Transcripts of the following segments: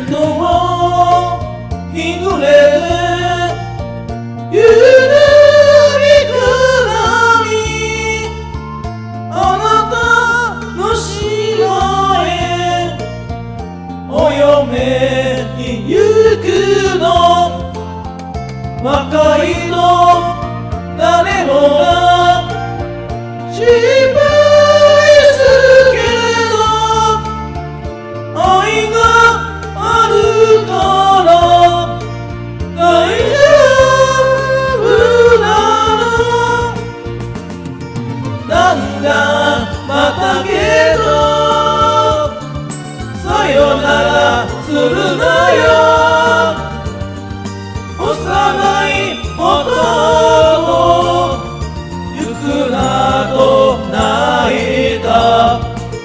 とを日暮れでゆるりくらみあなたの島へお嫁に行くの若いの誰もが心配するけれど愛があるから大丈夫なのなんだまたけどさよならするなよ幼い男行くなと泣いた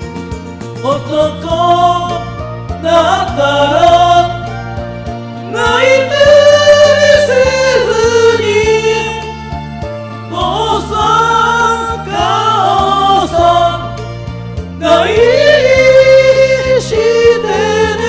男だったら泣いてせずに父さん母さん大事にしてね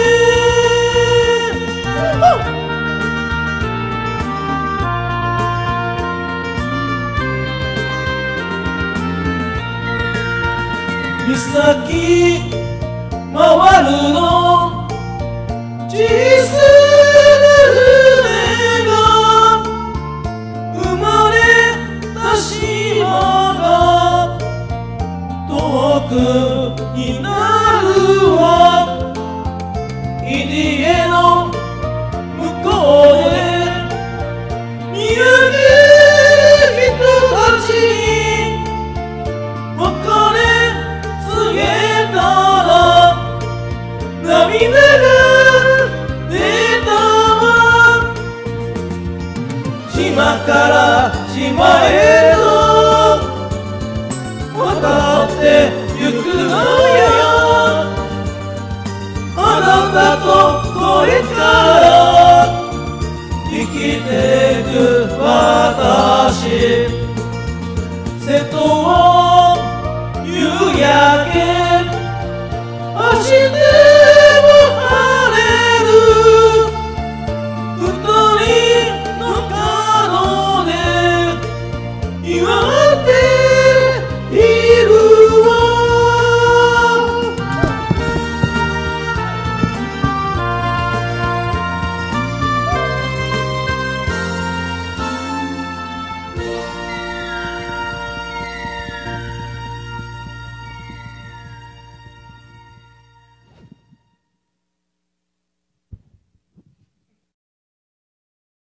岬回るの小さな船が生まれた島が遠くになるわ入り江の向こうで見上げる人たちに別れ告げたら涙が出たわ島から島へと渡ってゆくのよあなたとこれから生きてく私瀬戸を夕焼